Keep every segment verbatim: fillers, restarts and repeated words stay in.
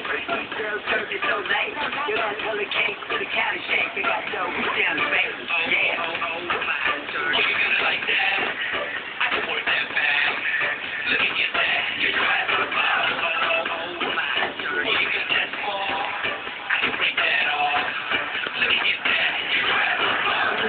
Girls serve you so late. You got color cake to the county shake. They got dough down the face. Yeah. Oh, oh, my turn. You gonna like that? I can work that back. Let me get that. You try to survive. Oh, oh, oh, my turn. You got that small. I can break that off. Let me get that. You try to survive.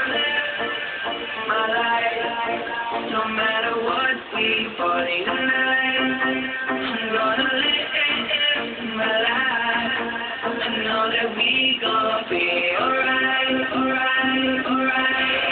My life, no matter what, we party tonight. I'm gonna live my life. I know that we gonna be alright, alright, alright,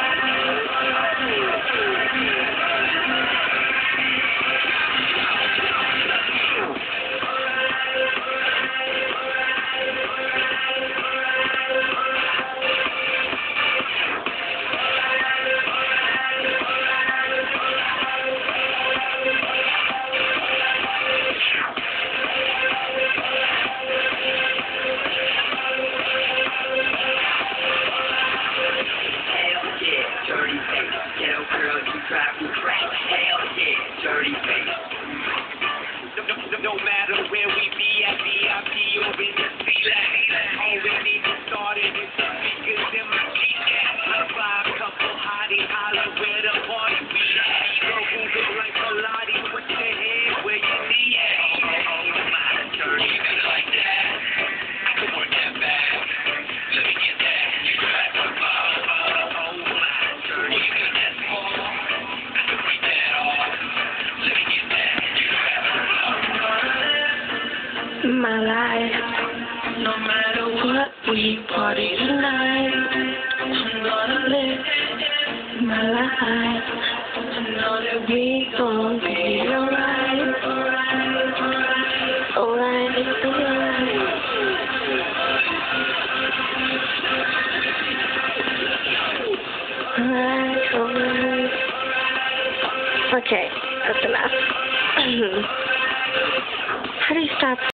no matter where we be at, V I P or in the C-Lag, all we need to start it is the speakers in my G-Cat. I buy a couple hotties, holler where the party be at. Go Google like Pilates, put your head where you need it. Oh, oh, oh, my turn, you gonna like that? I can work that back. Let me get that. You try to survive. Oh, oh, oh, my turn, you got that small. I can break that off. Let me get that. You try to survive. My life, no matter what, we party tonight. I'm gonna live my life. I know that we gon' be alright, alright, alright, alright, alright. Alright, alright. Okay, that's enough. How do you stop?